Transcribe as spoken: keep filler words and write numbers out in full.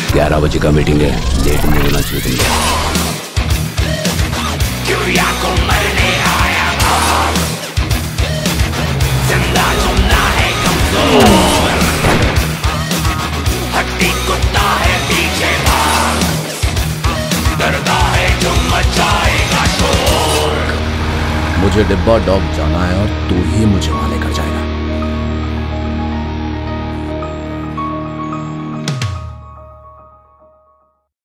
ग्यारह बजे का मीटिंग है, लेट नहीं होना चाहिए तुमको। हट्टी कुत्ता है पीछे भाग, डरता है जो मचाएगा शोर। मुझे डिब्बा डॉग जाना है और तू ही मुझे वहां लेकर